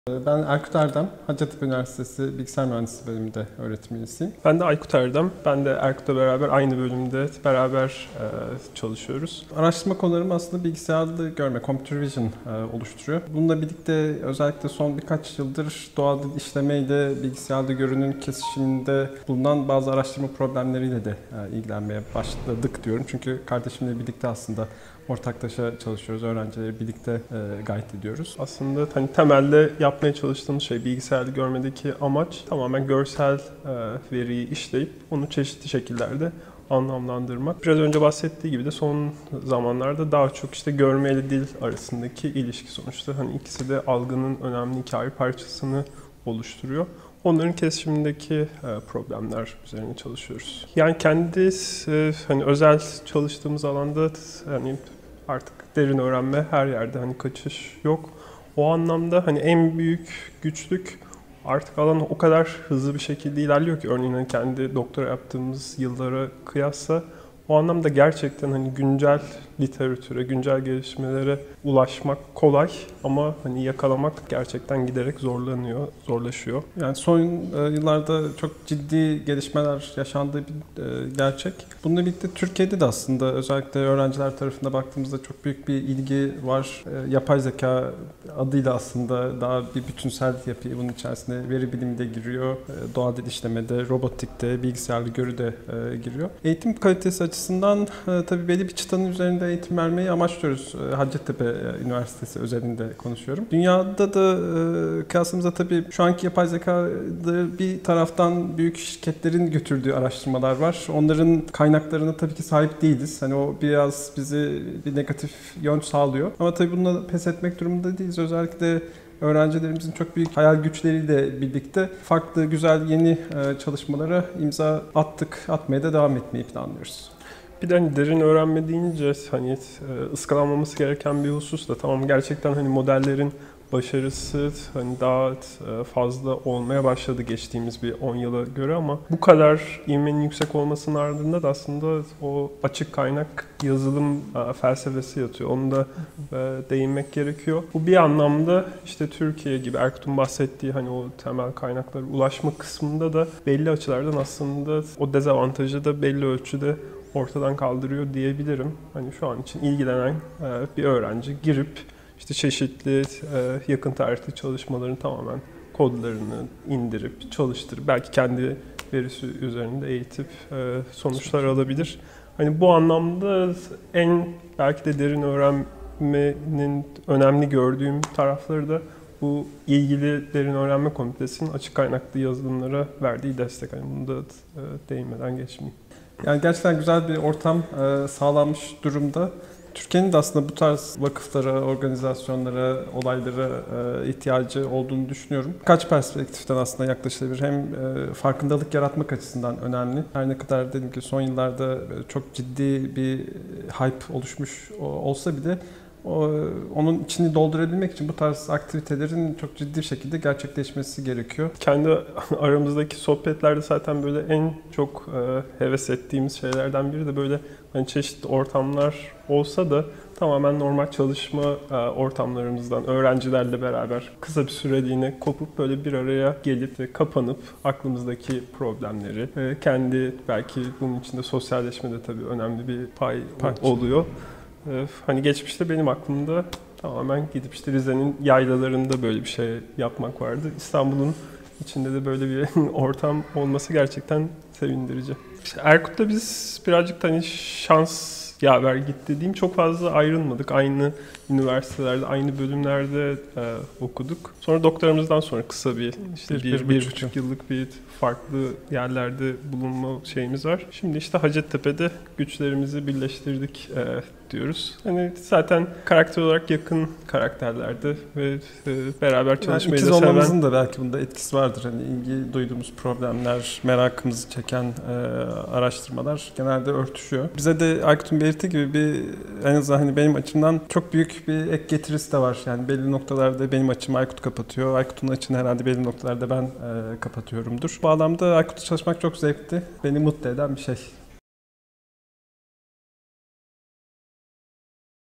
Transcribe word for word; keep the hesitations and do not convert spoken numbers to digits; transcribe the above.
Ben Erkut Erdem, Hacettepe Üniversitesi Bilgisayar Mühendisliği bölümünde öğretim üyesiyim. Ben de Aykut Erdem. Ben de Erkut'la beraber aynı bölümde beraber e, çalışıyoruz. Araştırma konularım aslında bilgisayarlı görme, computer vision e, oluşturuyor. Bununla birlikte özellikle son birkaç yıldır doğal dil işleme ile bilgisayarlı görünün kesişiminde bulunan bazı araştırma problemleriyle de e, ilgilenmeye başladık diyorum. Çünkü kardeşimle birlikte aslında ortaklaşa çalışıyoruz, öğrencileri birlikte e, guide ediyoruz. Aslında hani temelde yapmaya çalıştığımız şey bilgisayarlı görmedeki amaç tamamen görsel e, veriyi işleyip onu çeşitli şekillerde anlamlandırmak. Biraz önce bahsettiği gibi de son zamanlarda daha çok işte görme ile dil arasındaki ilişki sonuçta. Hani ikisi de algının önemli hikaye parçasını oluşturuyor. Onların kesişimindeki problemler üzerine çalışıyoruz. Yani kendi hani özel çalıştığımız alanda hani artık derin öğrenme her yerde, hani kaçış yok. O anlamda hani en büyük güçlük artık alan o kadar hızlı bir şekilde ilerliyor ki, örneğin hani kendi doktora yaptığımız yıllara kıyasla o anlamda gerçekten hani güncel literatüre, güncel gelişmelere ulaşmak kolay ama hani yakalamak gerçekten giderek zorlanıyor, zorlaşıyor. Yani son yıllarda çok ciddi gelişmeler yaşandığı bir gerçek. Bununla birlikte Türkiye'de de aslında özellikle öğrenciler tarafında baktığımızda çok büyük bir ilgi var. Yapay zeka adıyla aslında daha bir bütünsel yapı, bunun içerisinde veri bilimi de giriyor, doğal dil işlemede, robotikte, bilgisayarlı görü de giriyor. Eğitim kalitesi açısından tabii belli bir çıtanın üzerinde eğitim vermeyi amaçlıyoruz. Hacettepe Üniversitesi özelinde konuşuyorum. Dünyada da e, kıyasımızda tabii şu anki yapay zekada bir taraftan büyük şirketlerin götürdüğü araştırmalar var. Onların kaynaklarına tabii ki sahip değiliz. Hani o biraz bizi bir negatif yön sağlıyor. Ama tabii bununla pes etmek durumunda değiliz. Özellikle öğrencilerimizin çok büyük hayal güçleriyle birlikte farklı, güzel, yeni çalışmalara imza attık, atmaya da devam etmeyi planlıyoruz. Bir de hani derin öğrenme deyince hani ıskalanmaması gereken bir husus da, tamam gerçekten hani modellerin başarısı hani daha fazla olmaya başladı geçtiğimiz bir on yıla göre, ama bu kadar ivmenin yüksek olmasının ardında da aslında o açık kaynak yazılım felsefesi yatıyor. Onu da değinmek gerekiyor. Bu bir anlamda işte Türkiye gibi, Erkut'un bahsettiği hani o temel kaynaklara ulaşma kısmında da belli açılardan aslında o dezavantajı da belli ölçüde ortadan kaldırıyor diyebilirim. Hani şu an için ilgilenen bir öğrenci girip işte çeşitli yakın tarihli çalışmaların tamamen kodlarını indirip çalıştırıp belki kendi verisi üzerinde eğitip sonuçlar alabilir. Hani bu anlamda en belki de derin öğrenmenin önemli gördüğüm tarafları da bu ilgili derin öğrenme komitesinin açık kaynaklı yazılımlara verdiği destek. Yani bunu da değinmeden geçmeyeyim. Yani gerçekten güzel bir ortam e, sağlanmış durumda. Türkiye'nin de aslında bu tarz vakıflara, organizasyonlara, olaylara e, ihtiyacı olduğunu düşünüyorum. Kaç perspektiften aslında yaklaşılabilir. Hem e, farkındalık yaratmak açısından önemli. Her ne kadar dedim ki son yıllarda çok ciddi bir hype oluşmuş olsa bile O, onun içini doldurabilmek için bu tarz aktivitelerin çok ciddi bir şekilde gerçekleşmesi gerekiyor. Kendi aramızdaki sohbetlerde zaten böyle en çok e, heves ettiğimiz şeylerden biri de böyle hani çeşitli ortamlar olsa da tamamen normal çalışma e, ortamlarımızdan öğrencilerle beraber kısa bir süreliğine kopup böyle bir araya gelip ve kapanıp aklımızdaki problemleri, e, kendi belki bunun içinde sosyalleşme de tabii önemli bir pay Parça. oluyor. Hani geçmişte benim aklımda tamamen gidip işte Rize'nin yaylalarında böyle bir şey yapmak vardı. İstanbul'un içinde de böyle bir ortam olması gerçekten sevindirici. İşte Erkut'la biz birazcık hani şans yaver gitti diyeyim. Çok fazla ayrılmadık. Aynı üniversitelerde, aynı bölümlerde e, okuduk. Sonra doktoramızdan sonra kısa bir işte bir, bir, bir, bir buçuk yıllık bir farklı yerlerde bulunma şeyimiz var. Şimdi işte Hacettepe'de güçlerimizi birleştirdik e, diyoruz. Hani zaten karakter olarak yakın karakterlerdi ve e, beraber çalışmayı yani da seven. olmamızın da belki bunda etkisi vardır. Hani ilgi duyduğumuz problemler, merakımızı çeken e, araştırmalar genelde örtüşüyor. Bize de Aykut'un belirttiği gibi bir, en azından hani benim açımdan çok büyük bir ek getirisi de var. Yani belli noktalarda benim açımı Aykut kapatıyor. Aykut'un açını herhalde belli noktalarda ben e, kapatıyorumdur. Bu bağlamda Aykut'la çalışmak çok zevkli. Beni mutlu eden bir şey.